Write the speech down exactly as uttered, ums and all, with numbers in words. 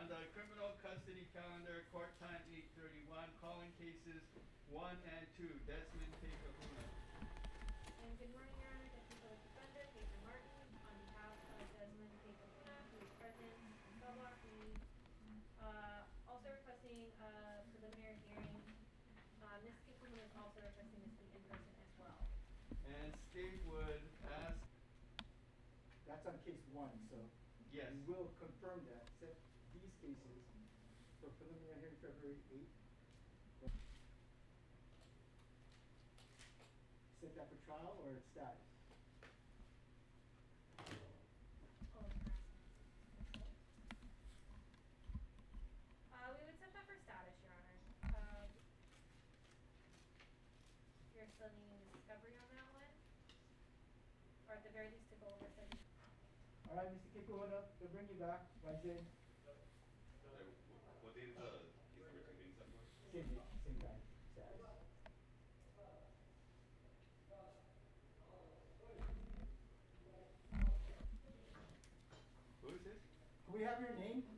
the criminal custody calendar, court time eight thirty-one, calling cases one and two. Desmond K. Kahuna. And good morning, Your Honor. Deputy Public Defender, Peyton Martin, on behalf of Desmond K. Kahuna, who is present in cell block B. Uh, also requesting a preliminary hearing. Uh, Miz Kahuna is also requesting this be in person as well. And state would ask. That's on case one, so Yes. we will confirm that, set these cases for preliminary hearing February eighth. Set that for trial or its status? Oh, uh, we would set that for status, Your Honor. Uh, you're still needing discovery on that one? Or at the very least to go over some. All right, Mister Kikuona, we'll bring you back Wednesday. Sorry, what date is the case number two being set for? Same day, same time, status. Who is this? Can we have your name?